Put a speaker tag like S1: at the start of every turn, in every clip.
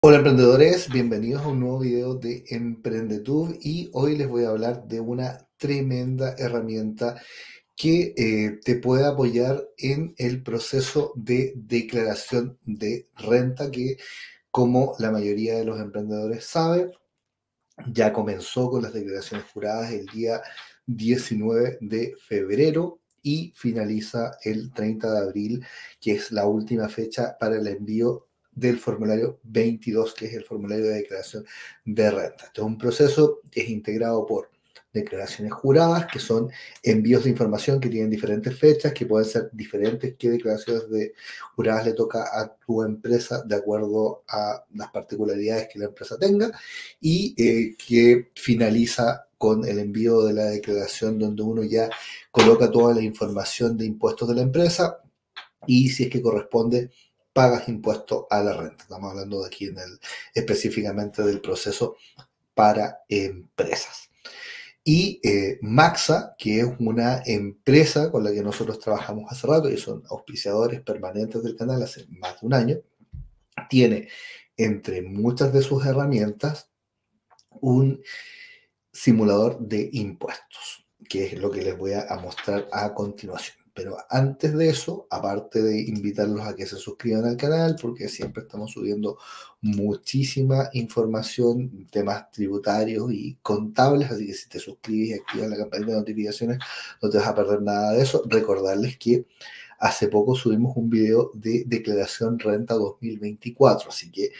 S1: Hola emprendedores, bienvenidos a un nuevo video de EmprendeTube y hoy les voy a hablar de una tremenda herramienta que te puede apoyar en el proceso de declaración de renta que, como la mayoría de los emprendedores sabe, ya comenzó con las declaraciones juradas el día 19 de febrero y finaliza el 30 de abril, que es la última fecha para el envío del formulario 22, que es el formulario de declaración de renta. Este es un proceso que es integrado por declaraciones juradas, que son envíos de información que tienen diferentes fechas, que pueden ser diferentes que declaraciones de juradas le toca a tu empresa de acuerdo a las particularidades que la empresa tenga, y que finaliza con el envío de la declaración donde uno ya coloca toda la información de impuestos de la empresa y si es que corresponde pagas impuesto a la renta. Estamos hablando de aquí específicamente del proceso para empresas. Y Maxa, que es una empresa con la que nosotros trabajamos hace rato y son auspiciadores permanentes del canal hace más de un año, tiene entre muchas de sus herramientas un simulador de impuestos, que es lo que les voy a mostrar a continuación. Pero antes de eso, aparte de invitarlos a que se suscriban al canal, porque siempre estamos subiendo muchísima información, temas tributarios y contables, así que si te suscribes y activas la campanita de notificaciones, no te vas a perder nada de eso. Recordarles que hace poco subimos un video de declaración renta 2024, así que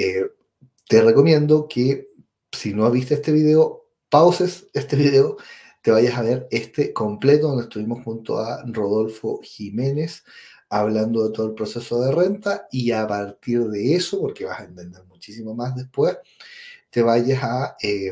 S1: te recomiendo que si no has visto este video, pauses este video, te vayas a ver este completo donde estuvimos junto a Rodolfo Jiménez hablando de todo el proceso de renta y a partir de eso, porque vas a entender muchísimo más después, te vayas a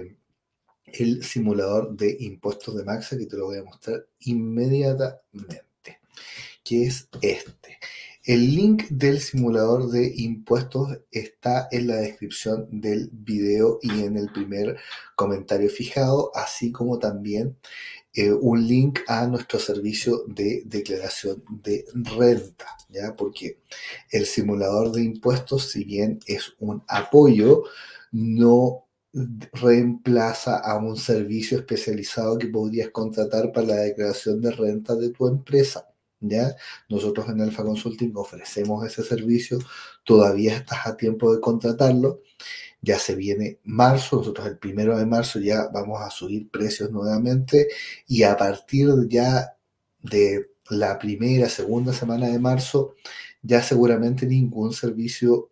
S1: el simulador de impuestos de Maxa que te lo voy a mostrar inmediatamente, que es este. El link del simulador de impuestos está en la descripción del video y en el primer comentario fijado, así como también un link a nuestro servicio de declaración de renta, ¿ya? Porque el simulador de impuestos, si bien es un apoyo, no reemplaza a un servicio especializado que podrías contratar para la declaración de renta de tu empresa. ¿Ya? Nosotros en Alfa Consulting ofrecemos ese servicio, todavía estás a tiempo de contratarlo, ya se viene marzo, nosotros el 1 de marzo ya vamos a subir precios nuevamente y a partir ya de la primera, segunda semana de marzo, ya seguramente ningún servicio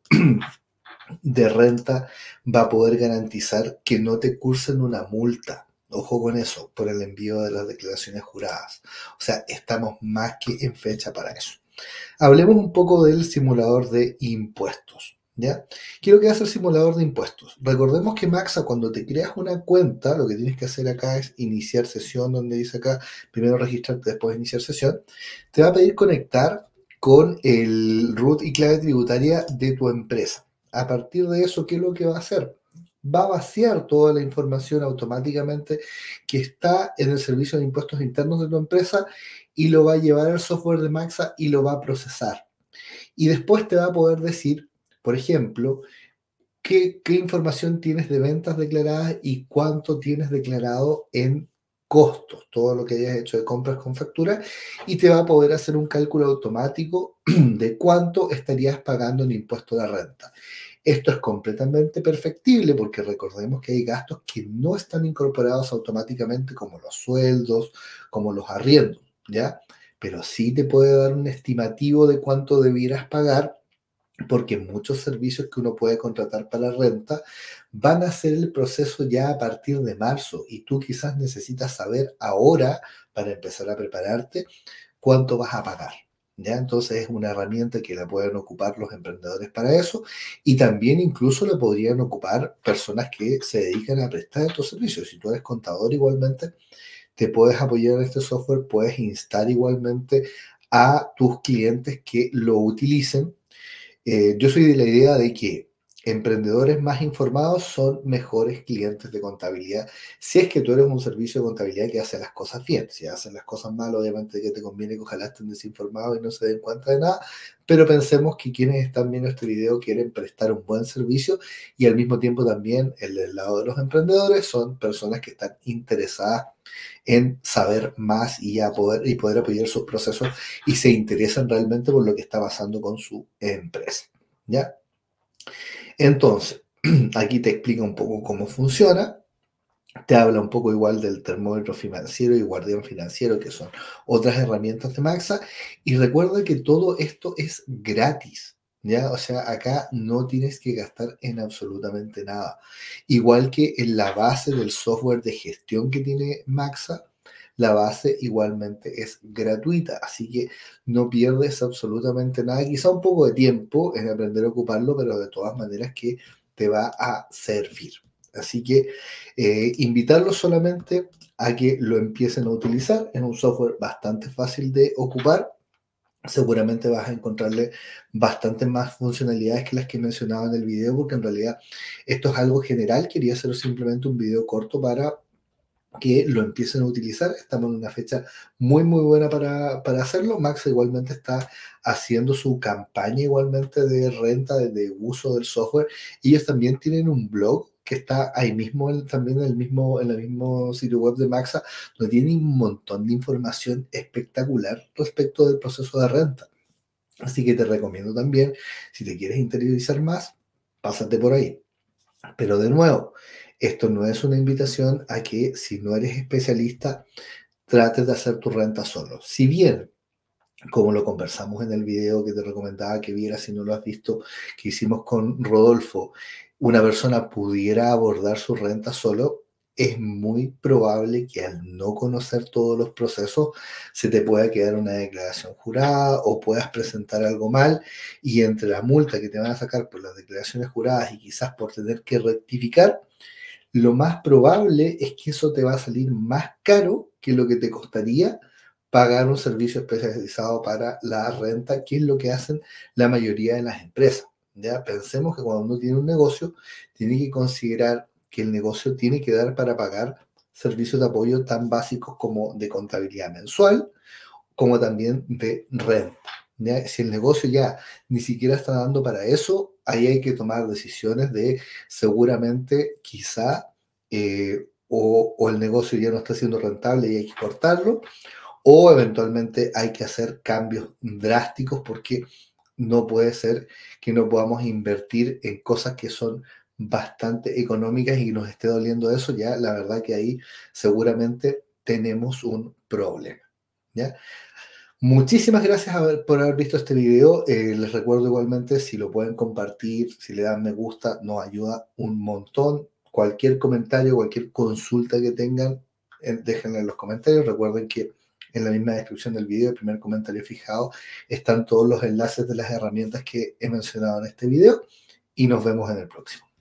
S1: de renta va a poder garantizar que no te cursen una multa. Ojo con eso, por el envío de las declaraciones juradas. O sea, estamos más que en fecha para eso. Hablemos un poco del simulador de impuestos, ¿ya? ¿Qué es lo que hace el simulador de impuestos? Recordemos que Maxa, cuando te creas una cuenta, lo que tienes que hacer acá es iniciar sesión, donde dice acá, primero registrarte, después iniciar sesión. Te va a pedir conectar con el root y clave tributaria de tu empresa. A partir de eso, ¿qué es lo que va a hacer? Va a vaciar toda la información automáticamente que está en el servicio de impuestos internos de tu empresa y lo va a llevar al software de Maxa y lo va a procesar. Y después te va a poder decir, por ejemplo, qué información tienes de ventas declaradas y cuánto tienes declarado en costos, todo lo que hayas hecho de compras con factura, y te va a poder hacer un cálculo automático de cuánto estarías pagando en impuesto de renta. Esto es completamente perfectible porque recordemos que hay gastos que no están incorporados automáticamente como los sueldos, como los arriendos, ¿ya? Pero sí te puede dar un estimativo de cuánto debieras pagar porque muchos servicios que uno puede contratar para renta van a hacer el proceso ya a partir de marzo y tú quizás necesitas saber ahora para empezar a prepararte cuánto vas a pagar. ¿Ya? Entonces es una herramienta que la pueden ocupar los emprendedores para eso y también incluso la podrían ocupar personas que se dedican a prestar estos servicios. Si tú eres contador igualmente, te puedes apoyar en este software, puedes instar igualmente a tus clientes que lo utilicen. Yo soy de la idea de que emprendedores más informados son mejores clientes de contabilidad. Si es que tú eres un servicio de contabilidad que hace las cosas bien, si hacen las cosas mal, obviamente que te conviene que ojalá estén desinformados y no se den cuenta de nada, pero pensemos que quienes están viendo este video quieren prestar un buen servicio y al mismo tiempo también el del lado de los emprendedores son personas que están interesadas en saber más y poder apoyar sus procesos y se interesan realmente por lo que está pasando con su empresa. ¿Ya? Entonces, aquí te explica un poco cómo funciona, te habla un poco igual del termómetro financiero y guardián financiero, que son otras herramientas de Maxa, y recuerda que todo esto es gratis, ¿ya? O sea, acá no tienes que gastar en absolutamente nada. Igual que en la base del software de gestión que tiene Maxa, la base igualmente es gratuita, así que no pierdes absolutamente nada, quizá un poco de tiempo en aprender a ocuparlo, pero de todas maneras que te va a servir. Así que invitarlos solamente a que lo empiecen a utilizar. Es un software bastante fácil de ocupar. Seguramente vas a encontrarle bastantes más funcionalidades que las que mencionaba en el video, porque en realidad esto es algo general. Quería hacer simplemente un video corto para que lo empiecen a utilizar. Estamos en una fecha muy buena para hacerlo. Max igualmente está haciendo su campaña igualmente de renta, de uso del software. Y ellos también tienen un blog que está ahí mismo, también en el mismo sitio web de Maxa, donde tiene un montón de información espectacular respecto del proceso de renta. Así que te recomiendo también, si te quieres interiorizar más, pásate por ahí. Pero de nuevo, esto no es una invitación a que si no eres especialista, trates de hacer tu renta solo. Si bien, como lo conversamos en el video que te recomendaba que vieras si no lo has visto, que hicimos con Rodolfo, una persona pudiera abordar su renta solo, es muy probable que al no conocer todos los procesos se te pueda quedar una declaración jurada o puedas presentar algo mal y entre la multa que te van a sacar por las declaraciones juradas y quizás por tener que rectificar, lo más probable es que eso te va a salir más caro que lo que te costaría pagar un servicio especializado para la renta, que es lo que hacen la mayoría de las empresas. ¿Ya? Pensemos que cuando uno tiene un negocio, tiene que considerar que el negocio tiene que dar para pagar servicios de apoyo tan básicos como de contabilidad mensual, como también de renta. ¿Ya? Si el negocio ya ni siquiera está dando para eso, ahí hay que tomar decisiones de seguramente quizá o el negocio ya no está siendo rentable y hay que cortarlo, o eventualmente hay que hacer cambios drásticos porque no puede ser que no podamos invertir en cosas que son bastante económicas y nos esté doliendo eso, ya la verdad que ahí seguramente tenemos un problema. ¿Ya? Muchísimas gracias por haber visto este video. Les recuerdo igualmente, si lo pueden compartir, si le dan me gusta, nos ayuda un montón. Cualquier comentario, cualquier consulta que tengan, déjenla en los comentarios. Recuerden que en la misma descripción del video, el primer comentario fijado, están todos los enlaces de las herramientas que he mencionado en este video y nos vemos en el próximo.